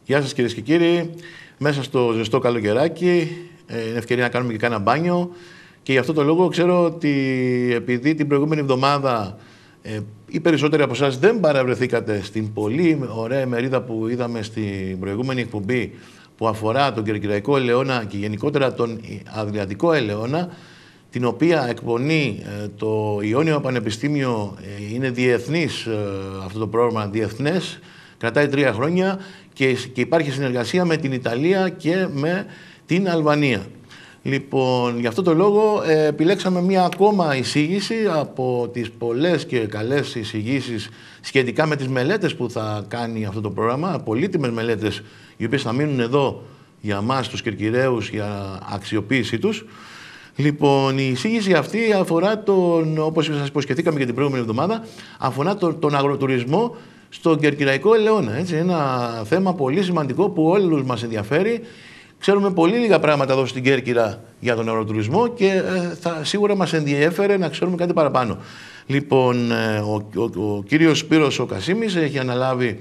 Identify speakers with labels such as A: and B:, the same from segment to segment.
A: Γεια σας κυρίες και κύριοι. Μέσα στο ζεστό καλοκαιράκι, είναι ευκαιρία να κάνουμε και κάνα μπάνιο. Και γι' αυτό το λόγο ξέρω ότι επειδή την προηγούμενη εβδομάδα οι περισσότεροι από εσάς δεν παραβρεθήκατε στην πολύ ωραία μερίδα που είδαμε στην προηγούμενη εκπομπή που αφορά τον Κερκυραϊκό Ελαιώνα και γενικότερα τον Αδριατικό Ελαιώνα, την οποία εκπονεί το Ιόνιο Πανεπιστήμιο, είναι διεθνής αυτό το πρόγραμμα, διεθνές, κρατάει 3 χρόνια και υπάρχει συνεργασία με την Ιταλία και με την Αλβανία. Λοιπόν, γι' αυτό το λόγο επιλέξαμε μία ακόμα εισήγηση από τις πολλές και καλές εισηγήσεις σχετικά με τις μελέτες που θα κάνει αυτό το πρόγραμμα, πολύτιμες μελέτες οι οποίες θα μείνουν εδώ για μας τους Κερκυραίους για αξιοποίησή τους. Λοιπόν, η εισήγηση αυτή αφορά όπως σας υποσχεθήκαμε και την προηγούμενη εβδομάδα, αφορά τον αγροτουρισμό στον Κερκυραϊκό Ελαιώνα. Έτσι, ένα θέμα πολύ σημαντικό που όλους μας ενδιαφέρει. Ξέρουμε πολύ λίγα πράγματα εδώ στην Κέρκυρα για τον αγροτουρισμό και σίγουρα μας ενδιέφερε να ξέρουμε κάτι παραπάνω. Λοιπόν, ο κύριος Σπύρος ο Κασίμης έχει αναλάβει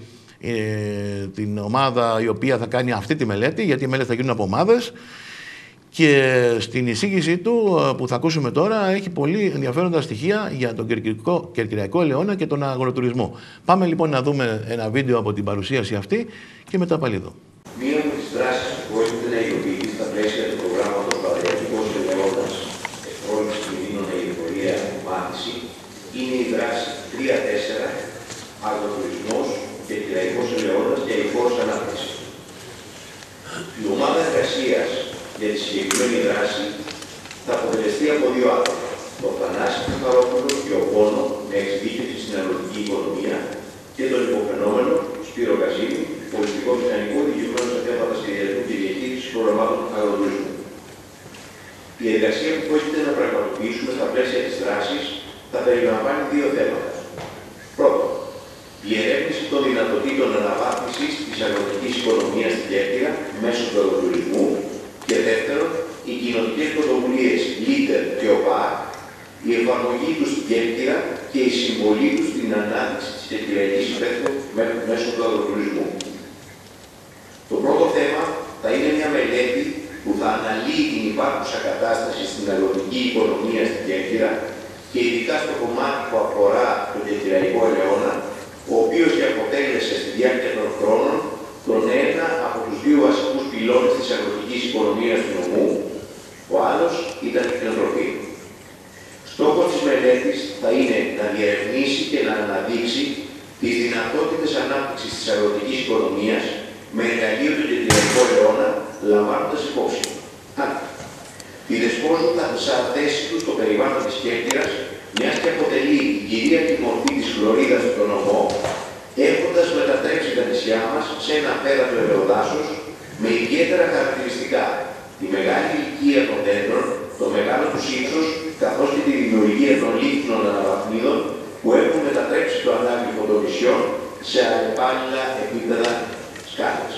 A: την ομάδα η οποία θα κάνει αυτή τη μελέτη, γιατί οι μελέτες θα γίνουν από ομάδες. Και στην εισήγησή του που θα ακούσουμε τώρα έχει πολύ ενδιαφέροντα στοιχεία για τον Κερκυραϊκό Ελαιώνα και τον αγροτουρισμό. Πάμε λοιπόν να δούμε ένα βίντεο από την παρουσίαση αυτή και μετά πάλι εδώ.
B: Μία από τις δράσεις που πρόκειται να υλοποιηθεί στα πλαίσια του προγράμματος Αδριατικός Ελαιώνας Ευπρόληψης κινδύνων αηφορία μάθηση είναι η δράση 3-4 Αγροτουρισμός, Κερκυραϊκός Ελαιώνας και αηφόρος ανάπτυξη. Η ομάδα εργασίας για τη συγκεκριμένη δράση θα αποτελεστεί από 2 άτομα. Τον Θανάση Καθαρόπουλο και ο Πόνο με εξειδίκευση στην αγροτική οικονομία και τον υποφαινόμενο Σπύρο Κασίμη, πολιτικό μηχανικό δικαιωμένο σε θέματα σχεδιασμού και διαχείριση προγραμμάτων αγροτουρισμού. Η εργασία που πρόκειται να πραγματοποιήσουμε στα πλαίσια της δράσης θα περιλαμβάνει 2 θέματα. Πρώτον, η ερεύνηση των δυνατοτήτων αναβάθμισης της αγροτικής οικονομίας στην Κέρκυρα μέσω του αγροτουρισμού. Και δεύτερον, οι κοινωνικές πρωτοβουλίες LEADER και ΟΠΑΚ, η εφαρμογή του στην Κέρκυρα και η συμβολή του στην ανάπτυξη της κερκυραϊκής υπαίθρου μέσω του αγροτουρισμού. Το πρώτο θέμα θα είναι μια μελέτη που θα αναλύει την υπάρχουσα κατάσταση στην αγροτική οικονομία στην Κέρκυρα και ειδικά στο κομμάτι που αφορά τον Κερκυραϊκό Ελαιώνα, ο οποίος αποτέλεσε στη διάρκεια των χρόνων τον ένα από τους 2 βασικούς πυλώνες της αγροτικής οικονομίας του νομού, ο άλλος ήταν η κτηνοτροφή. Στόχος της μελέτης θα είναι να διερευνήσει και να αναδείξει τις δυνατότητες ανάπτυξης της αγροτικής οικονομίας με εργαλείο του Κερκυραϊκού Ελαιώνα, λαμβάνοντας υπόψη τη δεσπόζοντα θέση του στο περιβάλλον της Κέρκυρας, μιας και αποτελεί η κυρίαρχη μορφή της χλωρίδας στον νομό, έχοντας μετατρέψει τα νησιά μας σε ένα πέρατο ελαιοδάσος με ιδιαίτερα χαρακτηριστικά τη μεγάλη ηλικία των δέντρων, το μεγάλο τους ύψος, καθώς και τη δημιουργία των λίχνων αναβαθμίδων που έχουν μετατρέψει το ανάγλυφο των νησιών σε αλλεπάλληλα επίπεδα σκάλας.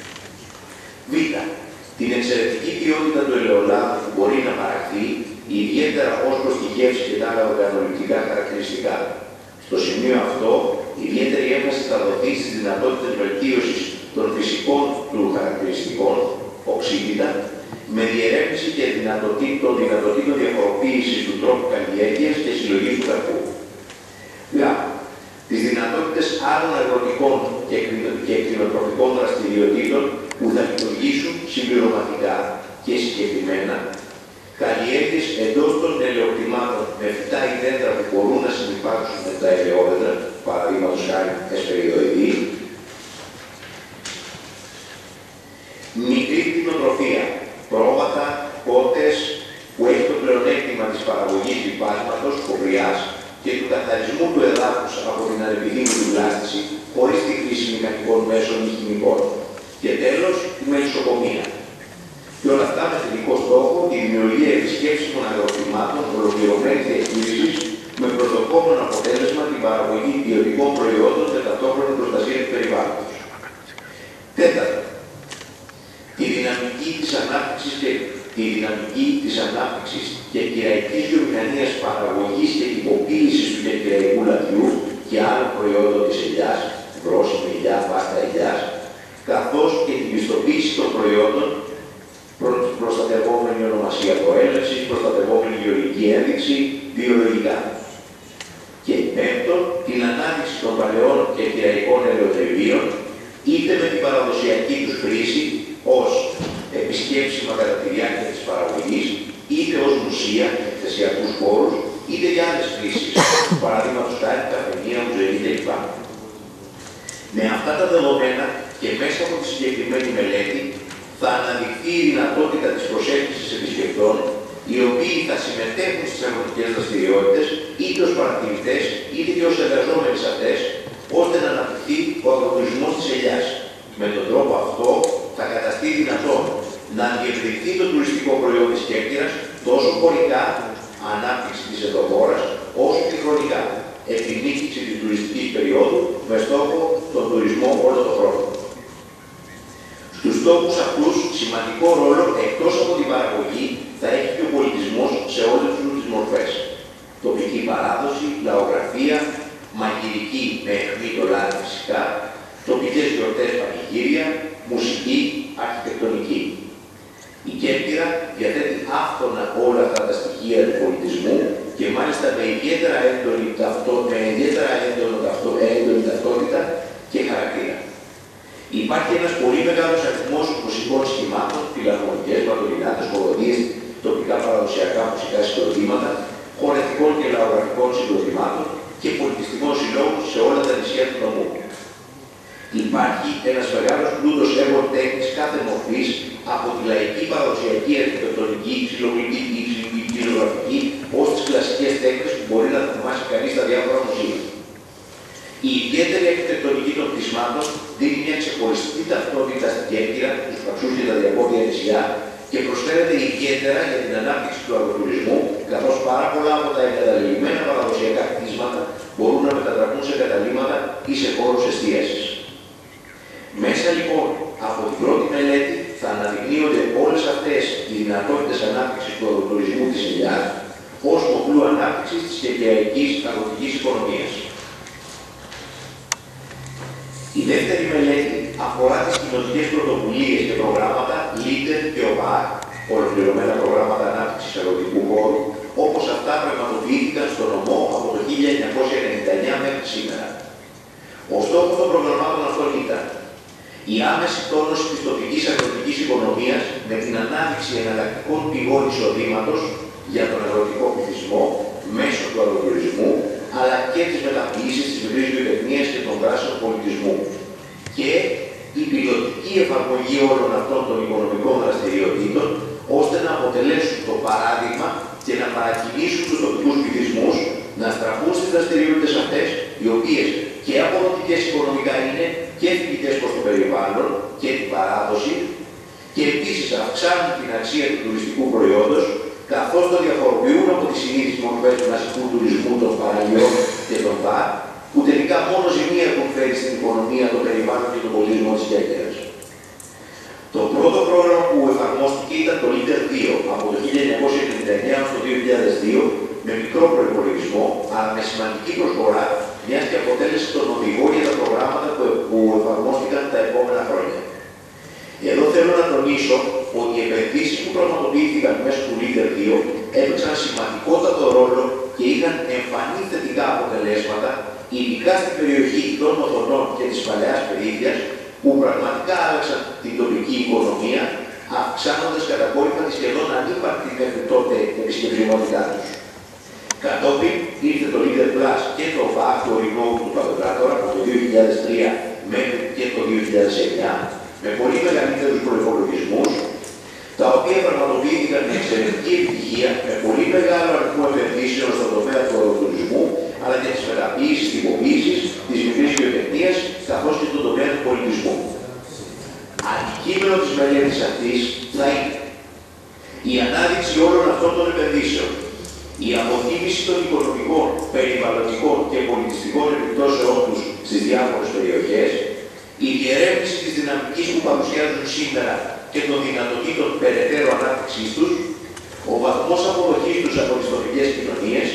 B: Β. Την εξαιρετική ποιότητα του ελαιολάδου που μπορεί να παραχθεί, ιδιαίτερα ως προς τη γεύση και τα άλλα οργανοληπτικά χαρακτηριστικά. Στο σημείο αυτό, ιδιαίτερη έμφαση θα δοθεί στις δυνατότητες βελτίωσης των φυσικών του χαρακτηριστικών, οξύτητα, με διερεύνηση και των δυνατοτήτων διαφοροποίησης του τρόπου καλλιέργειας και συλλογής του καρπού. Γ. Τις δυνατότητες άλλων αγροτικών και κτηνοτροφικών δραστηριοτήτων που θα λειτουργήσουν συμπληρωματικά και συγκεκριμένα, καλλιέργειες εντός των ελαιοκτημάτων με φυτά ή δέντρα που μπορούν να συνυπάρξουν με τα ελαιόδεντρα, παραδείγματος χάρη εσπεριδοειδή, μικρή κτηνοτροφία, πρόβατα, κότες, που έχει το πλεονέκτημα της παραγωγής λιπάσματος, κοπριάς και του καθαρισμού του εδάφους από την ανεπιδήμητη βλάστηση, χωρίς τη χρήση μηχανικών μέσων ή χημικών. Και τέλος, η μελισσοκομεία. Και όλα αυτά με τελικό στόχο τη δημιουργία επισκέψιμων αγροτημάτων ολοκληρωμένης διαχείρισης με προσδοκόμενο αποτέλεσμα την παραγωγή ποιοτικών προϊόντων και ταυτόχρονη προστασία του περιβάλλοντος. Τέταρτον, τη δυναμική της ανάπτυξης και κυραϊκής βιομηχανίας παραγωγής και τυποποίησης του κερκυραϊκού λαδιού και άλλων προϊόντων της ελιάς, βρώσιμη ελιά, πάστα ελιάς, καθώς καθώς και την πιστοποίηση των προϊόντων, προστατευόμενη ονομασία προέλευσης, προστατευόμενη γεωργική ένδειξη, βιολογικά. Και πέμπτον, την ανάδειξη των παλαιών και κυραϊκών ελαιοτριβίων, είτε με την παραδοσιακή τους χρήση ως επισκέψιμα κατά τη διάρκεια της παραγωγής, είτε ως μουσεία, εκθεσιακούς χώρους, είτε για άλλες χρήσεις, παραδείγματος χάρη, καφενεία, μουζεϊ κλπ. Με αυτά τα δεδομένα και μέσα από τη συγκεκριμένη μελέτη θα αναδειχθεί η δυνατότητα της προσέλκυσης επισκεπτών, οι οποίοι θα συμμετέχουν στις αγροτικές δραστηριότητες, είτε ως παρατηρητές, είτε και ως εργαζόμενοι σε αυτές, ώστε να αναπτυχθεί ο αγροτουρισμός της ελιάς. Με τον τρόπο αυτό θα καταστεί δυνατόν να διευρυνθεί το τουριστικό προϊόν της Κέρκυρας τόσο χωρικά, ανάπτυξη της εδωχώρας, όσο και χρονικά, επινίκηση της τουριστικής περίοδου με στόχο τον τουρισμό όλο τον χρόνο. Στους στόχους αυτούς, σημαντικό ρόλο εκτός από την παραγωγή θα έχει και ο πολιτισμός σε όλες τις μορφές. Τοπική παράδοση, λαογραφία, μαγειρική με αιχμή το λάδι φυσικά, τοπικές γιορτές, πανηγύρια, μουσική, αρχιτεκτονική. Η Κέρκυρα διαθέτει άφθονα όλα αυτά τα στοιχεία του πολιτισμού και μάλιστα με ιδιαίτερα έντονη ταυτότητα και χαρακτήρα. Υπάρχει ένας πολύ μεγάλος αριθμός μουσικών σχημάτων, φιλαρμονικές, μαντολινάτες, κολοδίες, τοπικά παραδοσιακά μουσικά συγκροτήματα, χορευτικών και λαογραφικών συγκροτημάτων και πολιτιστικών συλλόγων σε όλα τα νησιά του νομού. Υπάρχει ένας μεγάλος πλούτος έργων τέχνης κάθε μορφής, από τη λαϊκή παραδοσιακή αρχιτεκτονική, ξυλογλυπτική, ξυλογραφική, ως τις κλασικές τέχνες που μπορεί να θαυμάσει κανείς στα διάφορα μουσεία. Η ιδιαίτερη αρχιτεκτονική των κτισμάτων δίνει μια ξεχωριστή ταυτότητα στην Κέρκυρα, τους Παξούς και τα διακόπια νησιά και προσφέρεται ιδιαίτερα για την ανάπτυξη του αγροτουρισμού, καθώς πάρα πολλά από τα εγκαταλελειμμένα παραδοσιακά κτίσματα μπορούν να μετατραπούν σε καταλύματα ή σε χώρους εστίασης. Μέσα λοιπόν από την πρώτη μελέτη θα αναδεικνύονται όλες αυτές οι δυνατότητες ανάπτυξης του αγροτουρισμού της ελιάς ως μοχλού ανάπτυξης της κερκυραϊκής αγροτικής οικονομίας. Η δεύτερη μελέτη αφορά τις κοινωνικές πρωτοβουλίες και προγράμματα LEADER και OPAC, ολοκληρωμένα προγράμματα ανάπτυξης αγροτικού χώρου, όπως αυτά πραγματοποιήθηκαν στο νομό από το 1999 μέχρι σήμερα. Ο στόχος των προγραμμάτων αυτών ήταν η άμεση τόνωση της τοπικής αγροτικής οικονομίας με την ανάδειξη εναλλακτικών πηγών εισοδήματος για τον αγροτικό πληθυσμό μέσω του αγροτουρισμού, αλλά και τις μεταποιήσεις της μικρής βιοτεχνίας και των πράσινων πολιτισμού. Και η πιλωτική εφαρμογή όλων αυτών των οικονομικών δραστηριοτήτων, ώστε να αποτελέσουν το παράδειγμα και να παρακινήσουν τους τοπικούς πληθυσμούς να στραφούν στις δραστηριότητες αυτές, οι οποίες και αποδοτικές οικονομικά είναι και φιλικές προς το περιβάλλον και την παράδοση, και επίσης αυξάνουν την αξία του τουριστικού προϊόντος, καθώς το διαφοροποιούν από τις συνήθεις μορφές του ναυτικού τουρισμού των παραλιών και των ΒΑΡ, που τελικά μόνο ζημία έχουν φέρει στην οικονομία, το περιβάλλον και τον πολιτισμό της Κέρκυρας. Το πρώτο πρόγραμμα που εφαρμόστηκε ήταν το LEADER 2 από το 1999 έως το 2002, με μικρό προϋπολογισμό, αλλά με σημαντική προσφορά, μιας και αποτέλεσε τον οδηγό για τα προγράμματα που εφαρμόστηκαν τα επόμενα χρόνια. Εδώ θέλω να τονίσω ότι οι επενδύσεις που πραγματοποιήθηκαν μέσω του LEADER 2 έπαιξαν σημαντικότατο ρόλο και είχαν εμφανή θετικά αποτελέσματα, ειδικά στην περιοχή των Οθονών και της Παλαιάς Περίφειας, που πραγματικά άλλαξαν την τοπική οικονομία, αυξάνοντας κατακόρυφα τη σχεδόν ανύπαρκτη μέχρι τότε επισκεψιμότητά τους. Κατόπιν ήρθε το LEADER Plus και το ΒΑΚ του ορεινού του Παντοκράτορα από το 2003 μέχρι και το 2009, με πολύ μεγαλύτερους προϋπολογισμούς, τα οποία πραγματοποιήθηκαν με εξαιρετική επιτυχία, με πολύ μεγάλο αριθμό επενδύσεων στον τομέα του αγροτουρισμού, αλλά και της μεταποίησης, τυποποίησης, της μικρής βιοτεχνίας, καθώς και στον τομέα του πολιτισμού. Αντικείμενο της μελέτης αυτής θα είναι η ανάδειξη όλων αυτών των επενδύσεων, η αποτίμηση των οικονομικών, περιβαλλοντικών και πολιτιστικών επιπτώσεών τους στις διάφορες περιοχές, η διερεύνηση της δυναμικής που παρουσιάζουν σήμερα και των δυνατοτήτων περαιτέρω ανάπτυξής τους, ο βαθμός αποδοχής τους από τις τοπικές κοινωνίες,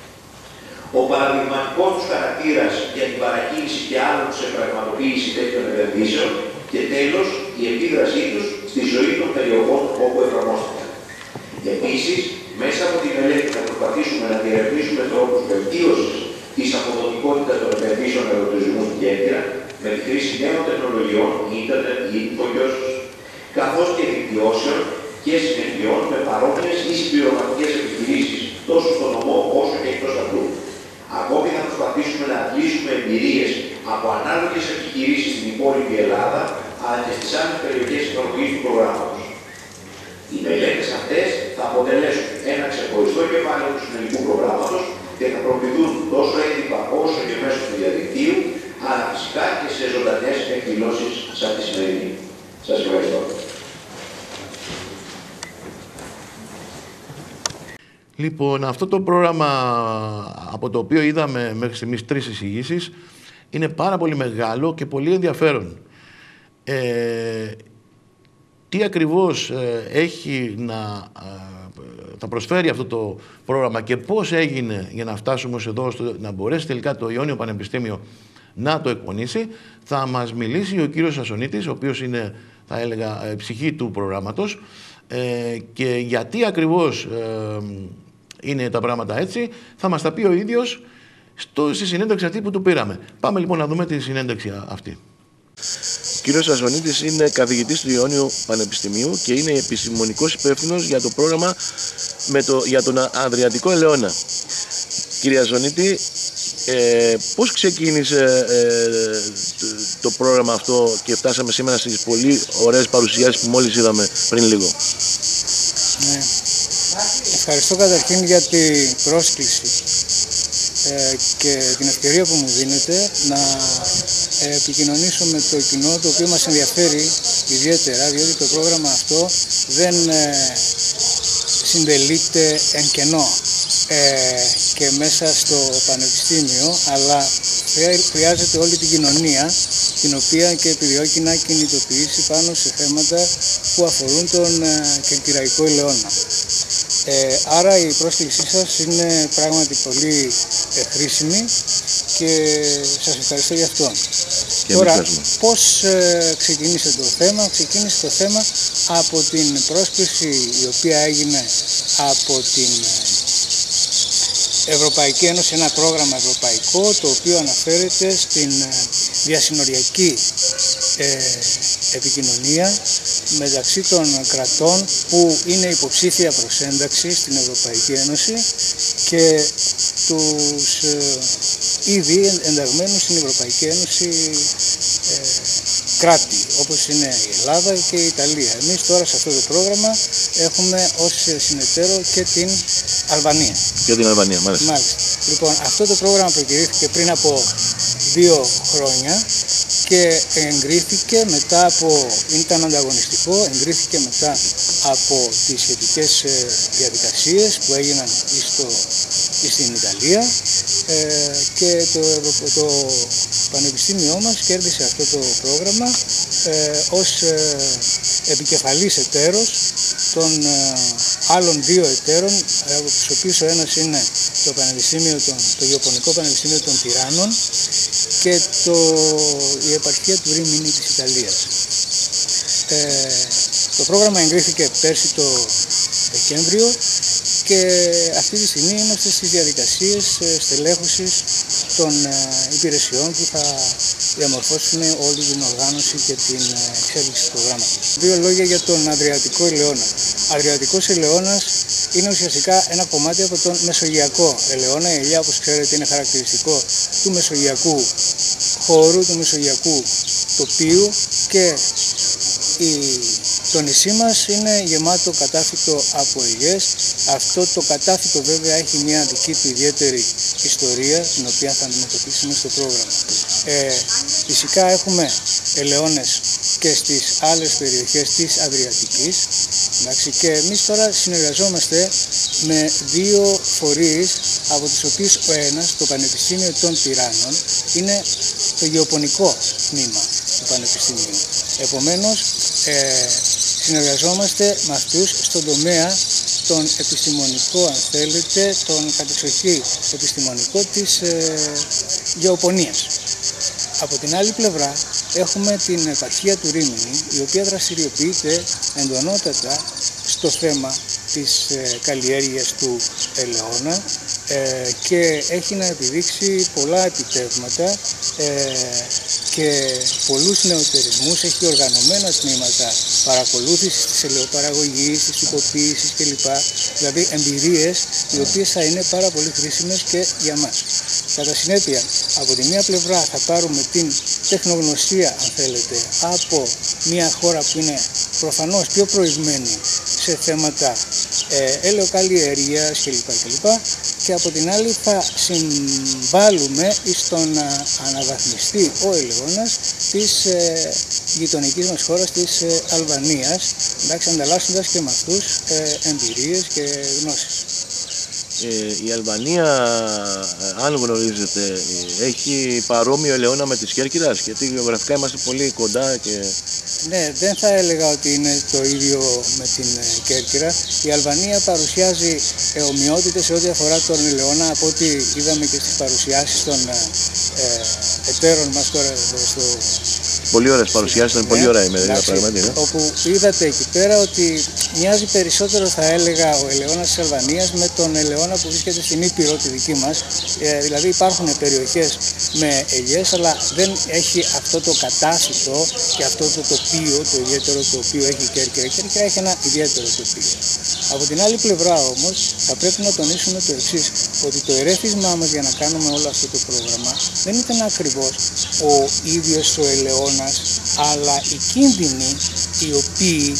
B: ο παραδειγματικός τους χαρακτήρας για την παρακίνηση και άλλων σε πραγματοποίηση τέτοιων επενδύσεων και τέλος η επίδρασή τους στη ζωή των περιοχών όπου εφαρμόστηκαν. Επίσης, μέσα από τη μελέτη θα προσπαθήσουμε να διερευνήσουμε τρόπους βελτίωσης της αποδοτικότητας των επενδύσεων αεροτουρισμού στην Κέρκυρα με τη χρήση νέων τεχνολογιών, ίντερνετ ή υπογειώσεις, καθώς και δικτυώσεων και συνεργειών με παρόμοιες ή συμπληρωματικές επιχειρήσεις τόσο στον νομό όσο και εκτός αυτού. Ακόμη θα προσπαθήσουμε να αντλήσουμε εμπειρίες από ανάλογες επιχειρήσεις στην υπόλοιπη Ελλάδα, αλλά και στις άλλες περιοχές εφαρμογής του προγράμματος. Οι μελέτες αυτές θα αποτελέσουν ένα ξεχωριστό κεφάλαιο του συνολικού προγράμματος και θα προωθηθούν τόσο έντυπα όσο και μέσω του διαδικτύου, αλλά φυσικά και σε ζωντανές εκδηλώσεις σαν τη σημερινή. Σας ευχαριστώ.
A: Λοιπόν, αυτό το πρόγραμμα από το οποίο είδαμε μέχρι στιγμής 3 εισηγήσεις είναι πάρα πολύ μεγάλο και πολύ ενδιαφέρον. Τι ακριβώς έχει θα προσφέρει αυτό το πρόγραμμα και πώς έγινε για να φτάσουμε ως εδώ, να μπορέσει τελικά το Ιόνιο Πανεπιστήμιο να το εκπονήσει, θα μας μιλήσει ο κύριος Σασονίτης, ο οποίος είναι, θα έλεγα, ψυχή του προγράμματος, και γιατί ακριβώς είναι τα πράγματα έτσι, θα μας τα πει ο ίδιος στη συνέντευξη αυτή που του πήραμε. Πάμε λοιπόν να δούμε τη συνέντευξη αυτή.
C: Ο κύριος Σασονίτης είναι καθηγητής του Ιόνιου Πανεπιστημίου και είναι επιστημονικός υπεύθυνος για το πρόγραμμα για τον Αδριατικό Ελαιώνα. Κύριε Σασονίτη, πώς ξεκίνησε το πρόγραμμα αυτό και φτάσαμε σήμερα στις πολύ ωραίες παρουσιάσεις που μόλις είδαμε πριν λίγο?
D: Ναι. Ευχαριστώ καταρχήν για την πρόσκληση και την ευκαιρία που μου δίνετε να επικοινωνήσω με το κοινό, το οποίο μας ενδιαφέρει ιδιαίτερα, διότι το πρόγραμμα αυτό δεν συντελείται εν κενό και μέσα στο Πανεπιστήμιο, αλλά χρειάζεται όλη την κοινωνία, την οποία και επιδιώκει να κινητοποιήσει πάνω σε θέματα που αφορούν τον κερκυραϊκό ελαιώνα. Άρα η πρόσκλησή σας είναι πράγματι πολύ χρήσιμη και σας ευχαριστώ γι' αυτό. Τώρα, πώς ξεκίνησε το θέμα? Ξεκίνησε το θέμα από την πρόσκληση η οποία έγινε από την Ευρωπαϊκή Ένωση, ένα πρόγραμμα ευρωπαϊκό, το οποίο αναφέρεται στην διασυνοριακή επικοινωνία μεταξύ των κρατών που είναι υποψήφια προς ένταξη στην Ευρωπαϊκή Ένωση και τους ήδη ενταγμένους στην Ευρωπαϊκή Ένωση κράτη, όπως είναι η Ελλάδα και η Ιταλία. Εμείς τώρα σε αυτό το πρόγραμμα έχουμε ως συνεταίρο και την Αλβανία.
C: Και την Αλβανία, μάλιστα.
D: Λοιπόν, αυτό το πρόγραμμα προκηρύχθηκε πριν από 2 χρόνια και εγκρίθηκε μετά από, ήταν ανταγωνιστικό, εγκρίθηκε μετά από τις σχετικές διαδικασίες που έγιναν στην Ιταλία και το Πανεπιστήμιό μας κέρδισε αυτό το πρόγραμμα ως επικεφαλής εταίρος των άλλων 2 εταίρων, από τους οποίους ο ένας είναι το Γεωπονικό Πανεπιστήμιο των Τυράννων και η επαρχία του Ρίμινι της Ιταλίας. Το πρόγραμμα εγκρίθηκε πέρσι το Δεκέμβριο και αυτή τη στιγμή είμαστε στις διαδικασίες στελέχωσης των υπηρεσιών που θα διαμορφώσουν όλη την οργάνωση και την εξέλιξη του προγράμματος. 2 λόγια για τον Αδριατικό Ελαιώνα. Αδριατικός Ελαιώνας είναι ουσιαστικά ένα κομμάτι από τον Μεσογειακό Ελαιώνα. Η ελιά, όπως ξέρετε, είναι χαρακτηριστικό του μεσογειακού χώρου, του μεσογειακού τοπίου και το νησί μας είναι γεμάτο κατάφυτο από ελιές. Αυτό το κατάφυτο βέβαια έχει μια δική του ιδιαίτερη ιστορία, την οποία θα αντιμετωπίσουμε στο πρόγραμμα. Φυσικά έχουμε ελαιώνες και στις άλλες περιοχές της Αδριατικής, εντάξει, και εμείς τώρα συνεργαζόμαστε με 2 φορείς, από τους οποίους ο ένας, το Πανεπιστήμιο των Τυράννων, είναι το γεωπονικό τμήμα του Πανεπιστημίου. Επομένως, συνεργαζόμαστε με αυτούς στον τομέα τον επιστημονικό, αν θέλετε, τον κατεξοχή επιστημονικό της γεωπονίας. Από την άλλη πλευρά έχουμε την επαρχία του Ρήμηνη, η οποία δραστηριοποιείται εντονότατα στο θέμα της καλλιέργειας του ελαιώνα και έχει να επιδείξει πολλά επιτεύγματα και πολλούς νεοτερισμούς, έχει οργανωμένα τμήματα παρακολούθησης της ελαιοπαραγωγής, της τυποποίησης κλπ. Δηλαδή εμπειρίες οι οποίες θα είναι πάρα πολύ χρήσιμες και για μας. Κατά συνέπεια, από τη μία πλευρά θα πάρουμε την τεχνογνωσία, αν θέλετε, από μια χώρα που είναι προφανώς πιο προηγμένη σε θέματα ελαιοκαλλιέργειας κλπ. Και από την άλλη θα συμβάλλουμε στο να αναβαθμιστεί ο ελαιώνας της γειτονικής μας χώρας, της Αλβανίας, εντάξει, ανταλλάσσοντας και με αυτούς εμπειρίες και γνώσεις.
C: Η Αλβανία, αν γνωρίζετε, έχει παρόμοιο ελαιώνα με της Κέρκυρας, γιατί γεωγραφικά είμαστε πολύ κοντά και...
D: Ναι, δεν θα έλεγα ότι είναι το ίδιο με την Κέρκυρα. Η Αλβανία παρουσιάζει ομοιότητες σε ό,τι αφορά τον ελαιώνα, από ό,τι είδαμε και στις παρουσιάσεις των εταίρων μας τώρα εδώ στο...
C: Πολύ ωραίες παρουσιάσεις, ήταν πολύ ωραία η μερίδα πράγματι.
D: Όπου είδατε εκεί πέρα ότι μοιάζει περισσότερο, θα έλεγα, ο ελαιώνας της Αλβανίας με τον ελαιώνα που βρίσκεται στην Ήπειρο τη δική μας. Δηλαδή υπάρχουν περιοχές με ελιές, αλλά δεν έχει αυτό το κατάσιτο και αυτό το τοπίο, το ιδιαίτερο τοπίο έχει η Κέρκυρα. Η Κέρκυρα έχει ένα ιδιαίτερο τοπίο. Από την άλλη πλευρά όμως θα πρέπει να τονίσουμε το εξής, ότι το ερέθισμά μας για να κάνουμε όλο αυτό το πρόγραμμα δεν ήταν ακριβώς ο ίδιος ο ελαιώνας, αλλά οι κίνδυνοι οι οποίοι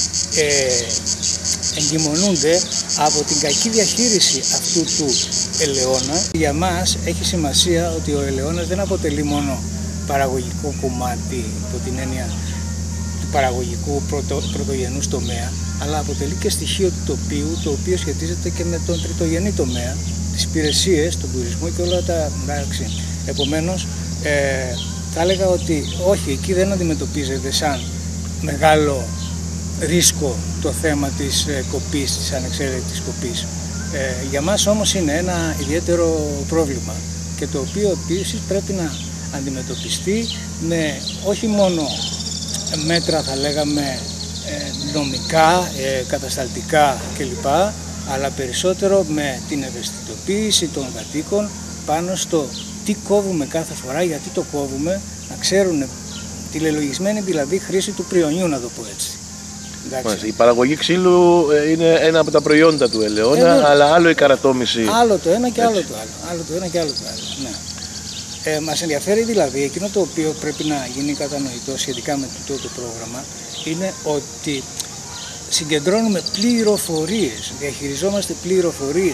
D: εγκυμονούνται από την κακή διαχείριση αυτού του ελαιώνα. Για μας έχει σημασία ότι ο ελαιώνας δεν αποτελεί μόνο παραγωγικό κομμάτι υπό την έννοια του παραγωγικού πρωτογενούς τομέα, αλλά αποτελεί και στοιχείο του τοπίου, το οποίο σχετίζεται και με τον τριτογενή τομέα, τις υπηρεσίες, τον τουρισμό και όλα τα εντάξει. Επομένως, θα έλεγα ότι όχι, εκεί δεν αντιμετωπίζεται σαν μεγάλο ρίσκο το θέμα της κοπής, της ανεξέλεγκτης κοπής. Για μας όμως είναι ένα ιδιαίτερο πρόβλημα και το οποίο επίσης πρέπει να αντιμετωπιστεί με όχι μόνο μέτρα, θα λέγαμε, νομικά, κατασταλτικά κλπ, αλλά περισσότερο με την ευαισθητοποίηση των κατοίκων πάνω στο τι κόβουμε κάθε φορά, γιατί το κόβουμε, να ξέρουν τη λελογισμένη δηλαδή χρήση του πριονιού, να το πω έτσι.
C: Η παραγωγή ξύλου είναι ένα από τα προϊόντα του ελαιώνα, αλλά άλλο η καρατόμηση.
D: Άλλο το ένα και άλλο το άλλο. Άλλο το ένα και άλλο το άλλο. Ναι. Μας ενδιαφέρει δηλαδή, εκείνο το οποίο πρέπει να γίνει κατανοητό σχετικά με το πρόγραμμα, είναι ότι συγκεντρώνουμε πληροφορίες, διαχειριζόμαστε πληροφορίες,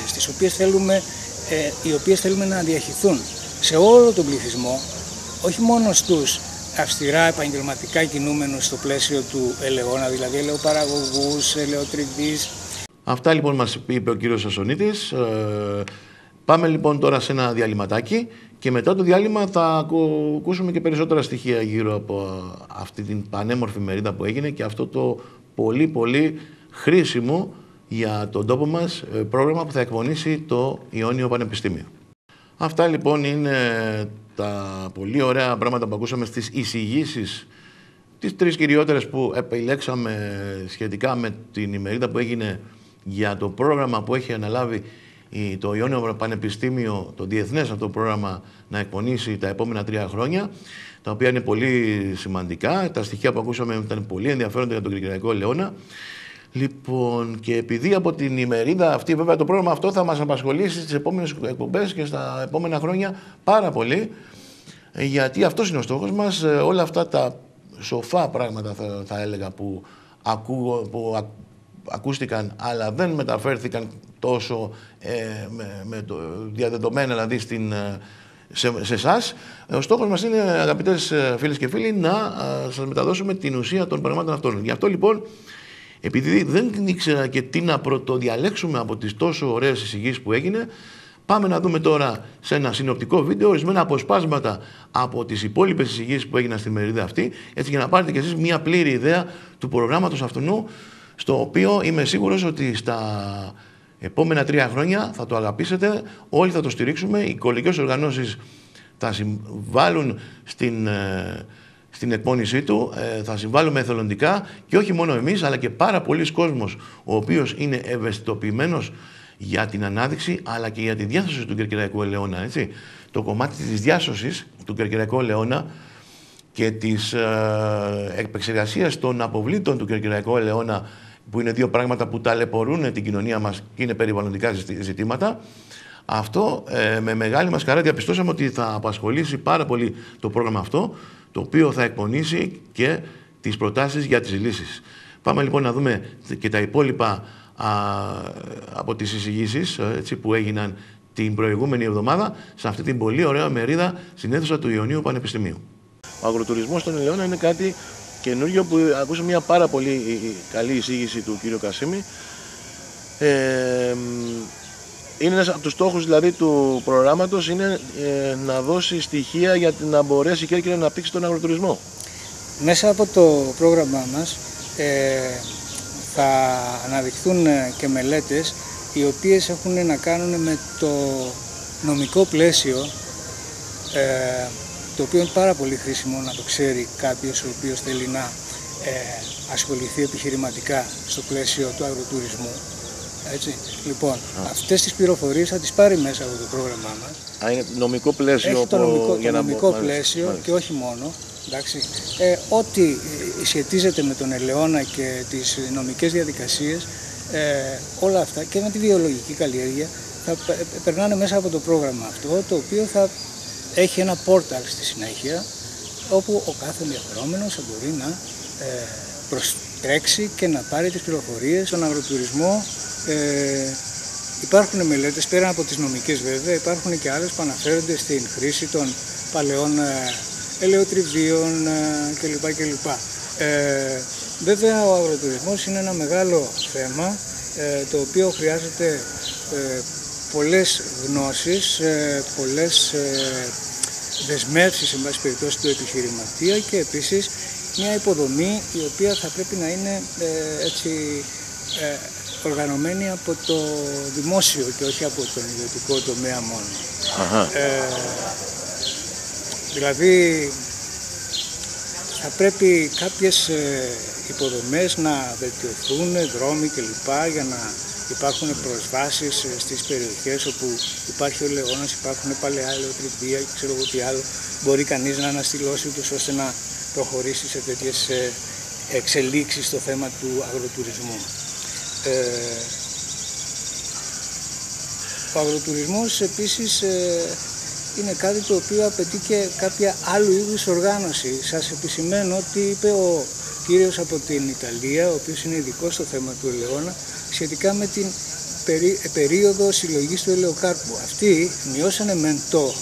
D: οι οποίες θέλουμε να διαχυθούν σε όλο τον πληθυσμό, όχι μόνο στους αυστηρά επαγγελματικά κινούμενους στο πλαίσιο του ελαιώνα, δηλαδή ελαιοπαραγωγούς, ελαιοτριβείς.
A: Αυτά λοιπόν μας είπε ο κύριος Σασονίτης. Πάμε λοιπόν τώρα σε ένα διαλυματάκι και μετά το διάλειμμα θα ακούσουμε και περισσότερα στοιχεία γύρω από αυτή την πανέμορφη μερίδα που έγινε και αυτό το πολύ πολύ χρήσιμο για τον τόπο μας πρόγραμμα που θα εκπονήσει το Ιόνιο Πανεπιστήμιο. Αυτά λοιπόν είναι τα πολύ ωραία πράγματα που ακούσαμε στις εισηγήσεις, τις τρεις κυριότερες που επιλέξαμε σχετικά με την ημερίδα που έγινε για το πρόγραμμα που έχει αναλάβει το Ιόνιο Πανεπιστήμιο, το διεθνές αυτό πρόγραμμα, να εκπονήσει τα επόμενα 3 χρόνια, τα οποία είναι πολύ σημαντικά. Τα στοιχεία που ακούσαμε ήταν πολύ ενδιαφέροντα για τον Κερκυραϊκό ελαιώνα. Λοιπόν, και επειδή από την ημερίδα αυτή, βέβαια το πρόγραμμα αυτό θα μας απασχολήσει στις επόμενες εκπομπές και στα επόμενα χρόνια πάρα πολύ, γιατί αυτός είναι ο στόχος μας, όλα αυτά τα σοφά πράγματα θα έλεγα που ακούστηκαν αλλά δεν μεταφέρθηκαν τόσο με το διαδεδομένα δηλαδή σε εσάς. Ο στόχος μας είναι, αγαπητές φίλες και φίλοι, να σας μεταδώσουμε την ουσία των πραγμάτων αυτών. Γι' αυτό λοιπόν, επειδή δεν ήξερα και τι να πρωτοδιαλέξουμε από τις τόσο ωραίες εισηγήσεις που έγινε, πάμε να δούμε τώρα σε ένα συνοπτικό βίντεο ορισμένα αποσπάσματα από τις υπόλοιπες εισηγήσεις που έγιναν στη μερίδα αυτή, έτσι για να πάρετε κι εσείς μια πλήρη ιδέα του προγράμματος αυτού, στο οποίο είμαι σίγουρος ότι στα επόμενα 3 χρόνια θα το αγαπήσετε, όλοι θα το στηρίξουμε, οι οικολογικές οργανώσεις θα συμβάλλουν στην εκπόνησή του, θα συμβάλλουμε εθελοντικά και όχι μόνο εμείς, αλλά και πάρα πολλοί κόσμος, ο οποίος είναι ευαισθητοποιημένος για την ανάδειξη, αλλά και για τη διάσωση του κερκυραϊκού ελαιώνα. Έτσι. Το κομμάτι της διάσωσης του κερκυραϊκού ελαιώνα και της επεξεργασίας των αποβλήτων του κερκυραϊκού ελαιώνα, που είναι δύο πράγματα που ταλαιπωρούν την κοινωνία μας και είναι περιβαλλοντικά ζητήματα, αυτό με μεγάλη μας χαρά διαπιστώσαμε ότι θα απασχολήσει πάρα πολύ το πρόγραμμα αυτό, το οποίο θα εκπονήσει και τις προτάσεις για τις λύσεις. Πάμε λοιπόν να δούμε και τα υπόλοιπα από τις εισηγήσεις που έγιναν την προηγούμενη εβδομάδα σε αυτή την πολύ ωραία μερίδα στην αίθουσα του Ιωνίου Πανεπιστημίου.
C: Ο αγροτουρισμός στον Ελαιώνα είναι κάτι καινούργιο που ακούσαμε μια πάρα πολύ καλή εισήγηση του κ. Κασίμη. Είναι ένας από τους στόχους δηλαδή του προγράμματος είναι να δώσει στοιχεία για να μπορέσει η Κέρκυρα να αναπτύξει τον αγροτουρισμό.
D: Μέσα από το πρόγραμμά μας θα αναδειχθούν και μελέτες οι οποίες έχουν να κάνουν με το νομικό πλαίσιο, το οποίο είναι πάρα πολύ χρήσιμο να το ξέρει κάποιος ο οποίος θέλει να ασχοληθεί επιχειρηματικά στο πλαίσιο του αγροτουρισμού. Έτσι. Λοιπόν, αυτές τις πληροφορίες θα τις πάρει μέσα από το πρόγραμμά μας.
C: Είναι νομικό πλαίσιο.
D: Έχει το νομικό πλαίσιο μάλιστα. Και όχι μόνο. Ό,τι σχετίζεται με τον ελαιώνα και τις νομικές διαδικασίες, όλα αυτά και με τη βιολογική καλλιέργεια θα περνάνε μέσα από το πρόγραμμα αυτό, το οποίο θα έχει ένα πόρταλ στη συνέχεια, όπου ο κάθε ενδιαφερόμενος θα μπορεί να προστρέξει και να πάρει τις πληροφορίες στον αγροτουρισμό. Υπάρχουν μελέτες, πέρα από τις νομικές βέβαια, υπάρχουν και άλλες που αναφέρονται στην χρήση των παλαιών ελαιοτριβίων κλπ. Βέβαια ο αγροτουρισμός είναι ένα μεγάλο θέμα, το οποίο χρειάζεται πολλές γνώσεις, πολλές δεσμεύσεις εν πάση περιπτώσει του επιχειρηματία και επίσης μια υποδομή η οποία θα πρέπει να είναι έτσι οργανωμένη από το δημόσιο και όχι από τον ιδιωτικό τομέα μόνο. Δηλαδή θα πρέπει κάποιες υποδομές να βελτιωθούν, δρόμοι κλπ. Για να υπάρχουν προσβάσεις στις περιοχές όπου υπάρχει ο ελαιώνας, υπάρχουν παλαιά ελαιοτριβία και ξέρω εγώ τι άλλο μπορεί κανείς να αναστηλώσει ούτως ώστε να προχωρήσει σε τέτοιες εξελίξεις στο θέμα του αγροτουρισμού. Ο αγροτουρισμός επίσης είναι κάτι το οποίο απαιτεί και κάποια άλλου είδους οργάνωση. Σας επισημαίνω ότι είπε ο κύριος από την Ιταλία, ο οποίος είναι ειδικός στο θέμα του ελαιώνα, σχετικά με την περίοδο συλλογής του ελαιοκάρπου. Αυτοί μειώσανε μεν το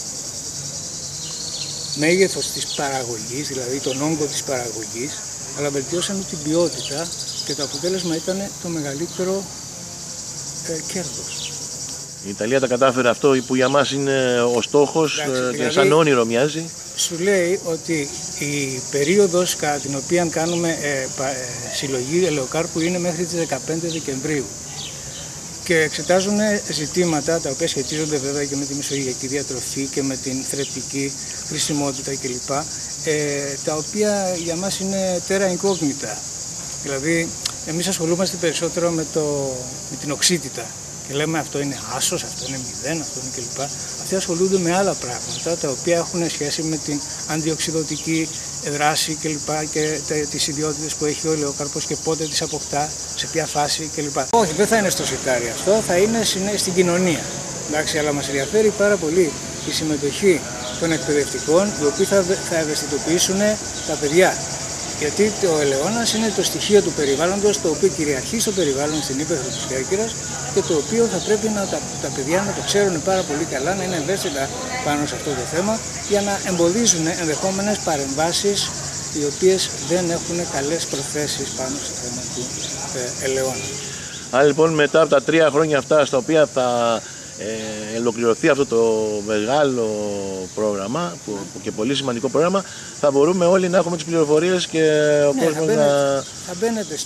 D: μέγεθος της παραγωγής, δηλαδή τον όγκο της παραγωγής, αλλά βελτιώσανε την ποιότητα και το αποτέλεσμα ήταν το μεγαλύτερο κέρδος.
C: Η Ιταλία τα κατάφερε αυτό που για μας είναι ο στόχος, δηλαδή, σαν όνειρο μοιάζει. Σου
D: λέει ότι η περίοδος κατά την οποία κάνουμε συλλογή ελαιοκάρπου είναι μέχρι τις 15 Δεκεμβρίου και εξετάζουν ζητήματα τα οποία σχετίζονται βέβαια και με τη μεσογειακή διατροφή και με την θρεπτική χρησιμότητα κλπ. Τα οποία για μας είναι τέρα incognita. Δηλαδή εμείς ασχολούμαστε περισσότερο με την οξύτητα. Και λέμε αυτό είναι άσος, αυτό είναι μηδέν, αυτό είναι κλπ. Αυτοί ασχολούνται με άλλα πράγματα τα οποία έχουν σχέση με την αντιοξυδοτική δράση κλπ. Και τις ιδιότητες που έχει ο ελαιοκάρπος και πότε τις αποκτά, σε ποια φάση κλπ. Όχι, δεν θα είναι στο σιτάρι αυτό, θα είναι στην κοινωνία. Εντάξει, αλλά μας ενδιαφέρει πάρα πολύ η συμμετοχή των εκπαιδευτικών, οι οποίοι θα ευαισθητοποιήσουν τα παιδιά. Γιατί ο ελαιώνας είναι το στοιχείο του περιβάλλοντος, το οποίο κυριαρχεί στο περιβάλλον στην ύπαιθρο της Κέρκυρας και το οποίο θα πρέπει τα παιδιά να το ξέρουν πάρα πολύ καλά, να είναι ευαίσθητα πάνω σε αυτό το θέμα για να εμποδίζουν ενδεχόμενες παρεμβάσεις οι οποίες δεν έχουν καλές προθέσεις πάνω στο θέμα του ελαιώνα.
C: Άρα λοιπόν μετά από τα 3 χρόνια αυτά στα οποία θα ολοκληρωθεί αυτό το μεγάλο πρόγραμμα και πολύ σημαντικό πρόγραμμα, θα μπορούμε όλοι να έχουμε τις πληροφορίες και ο κόσμος
D: θα μπαίνετε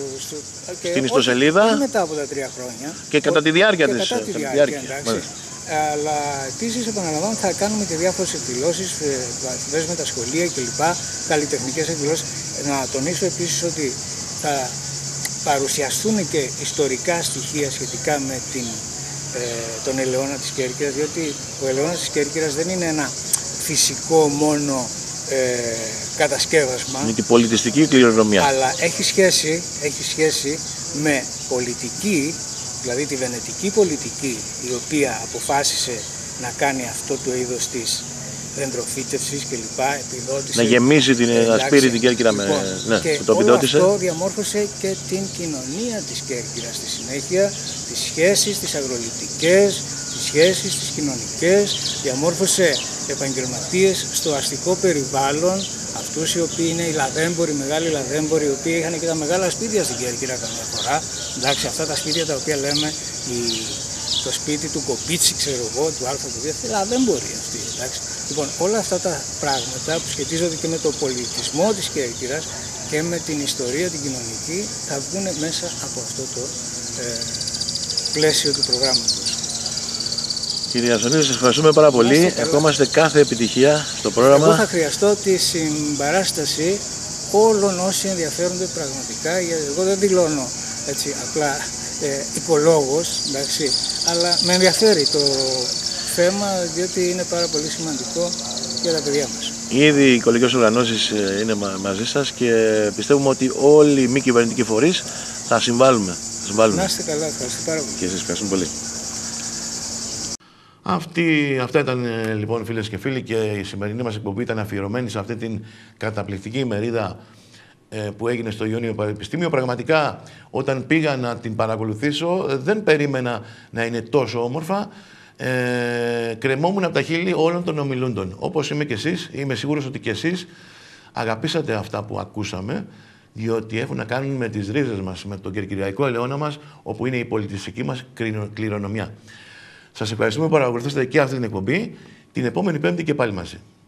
C: στην ιστοσελίδα
D: μετά από τα 3 χρόνια
C: και κατά τη διάρκεια της.
D: αλλά επίσης επαναλαμβάνω θα κάνουμε και διάφορες εκδηλώσεις, με τα σχολεία κλπ, καλλιτεχνικές εκδηλώσεις. Να τονίσω επίσης ότι θα παρουσιαστούν και ιστορικά στοιχεία σχετικά με τον ελαιώνα της Κέρκυρας, διότι ο ελαιώνας της Κέρκυρας δεν είναι ένα φυσικό μόνο κατασκεύασμα.
C: Είναι την πολιτιστική κληρονομιά.
D: Αλλά έχει σχέση με πολιτική, δηλαδή τη βενετική πολιτική, η οποία αποφάσισε να κάνει αυτό το είδος της δεντροφύτευσης κλπ.
C: Να γεμίσει την Ασπύρη την Κέρκυρα με το επιδότησε.
D: Αυτό διαμόρφωσε και την κοινωνία της Κέρκυρας στη συνέχεια, τις σχέσεις, τις αγρολιτικές, τις σχέσεις, τις κοινωνικές, διαμόρφωσε επαγγελματίες στο αστικό περιβάλλον, αυτούς οι οποίοι είναι οι λαδέμποροι, οι μεγάλοι λαδέμποροι, οι οποίοι είχαν και τα μεγάλα σπίτια στην Κέρκυρα καμιά φορά. Εντάξει, αυτά τα σπίτια τα οποία λέμε, το σπίτι του Κοπίτσι, ξέρω εγώ, του Α, του Β, λαδέμποροι αυτοί. Εντάξει. Λοιπόν, όλα αυτά τα πράγματα που σχετίζονται και με το πολιτισμό της Κέρκυρας και με την ιστορία την κοινωνική θα βγουν μέσα από αυτό το πλαίσιο του προγράμματος.
C: Κύριε Αζωνίδη, σας ευχαριστούμε πάρα πολύ. Ευχόμαστε κάθε επιτυχία στο πρόγραμμα.
D: Εγώ θα χρειαστώ τη συμπαράσταση όλων όσοι ενδιαφέρονται πραγματικά, γιατί εγώ δεν δηλώνω έτσι απλά οικολόγος, εντάξει, αλλά με ενδιαφέρει το θέμα, διότι είναι πάρα πολύ σημαντικό για τα παιδιά μας.
C: Ήδη οι οικολογικές οργανώσεις είναι μαζί σας και πιστεύουμε ότι όλοι οι μη κυβερνητικοί φορείς θα συμβάλλουμε.
D: Να είστε καλά, ευχαριστώ πάρα πολύ.
C: Και σας ευχαριστούμε πολύ.
A: Αυτά ήταν λοιπόν, φίλες και φίλοι, και η σημερινή μας εκπομπή ήταν αφιερωμένη σε αυτή την καταπληκτική ημερίδα που έγινε στο Ιόνιο Πανεπιστήμιο. Πραγματικά, όταν πήγα να την παρακολουθήσω, δεν περίμενα να είναι τόσο όμορφα. Κρεμόμουν από τα χείλη όλων των ομιλούντων. Όπως είμαι και εσείς, είμαι σίγουρος ότι και εσείς αγαπήσατε αυτά που ακούσαμε, διότι έχουν να κάνουν με τις ρίζες μας, με τον κερκυριακό ελαιώνα μας, όπου είναι η πολιτιστική μας κληρονομιά. Σας ευχαριστούμε που παρακολουθήσατε και αυτή την εκπομπή. Την επόμενη Πέμπτη και πάλι μαζί.